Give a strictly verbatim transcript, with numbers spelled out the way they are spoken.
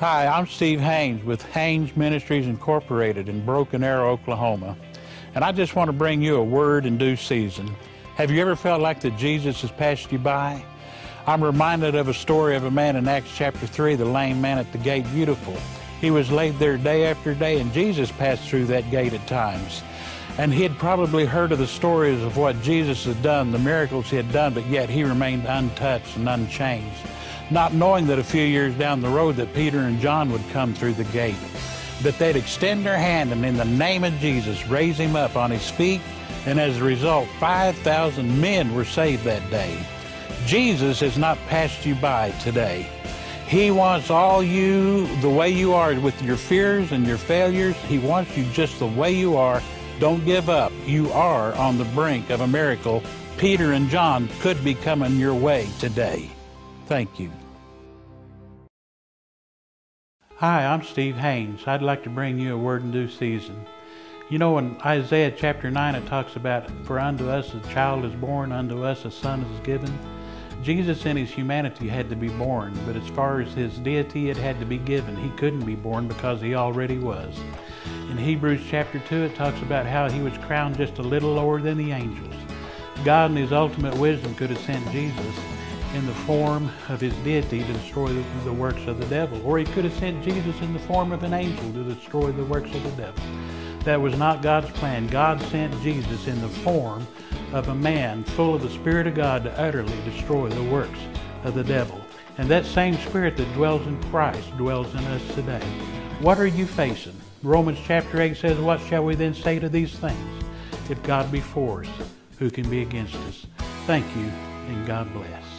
Hi, I'm Steve Hanes with HanesMinistries Incorporated in Broken Arrow, Oklahoma. And I just want to bring you a word in due season. Have you ever felt like that Jesus has passed you by? I'm reminded of a story of a man in Acts chapter three, the lame man at the gate beautiful. He was laid there day after day, and Jesus passed through that gate at times. And he had probably heard of the stories of what Jesus had done, the miracles he had done, but yet he remained untouched and unchanged, not knowing that a few years down the road that Peter and John would come through the gate, that they'd extend their hand and in the name of Jesus raise him up on his feet, and as a result five thousand men were saved that day. Jesus has not passed you by today. He wants all you the way you are, with your fears and your failures. He wants you just the way you are. Don't give up. You are on the brink of a miracle. Peter and John could be coming your way today. Thank you. Hi, I'm Steve Hanes. I'd like to bring you a word in due season. You know, in Isaiah chapter nine, it talks about, "For unto us a child is born, unto us a son is given." Jesus in his humanity had to be born, but as far as his deity, it had to be given. He couldn't be born because he already was. In Hebrews chapter two, it talks about how he was crowned just a little lower than the angels. God in his ultimate wisdom could have sent Jesus in the form of his deity to destroy the, the works of the devil. Or he could have sent Jesus in the form of an angel to destroy the works of the devil. That was not God's plan. God sent Jesus in the form of a man full of the Spirit of God to utterly destroy the works of the devil. And that same Spirit that dwells in Christ dwells in us today. What are you facing? Romans chapter eight says, "What shall we then say to these things? If God be for us, who can be against us?" Thank you, and God bless.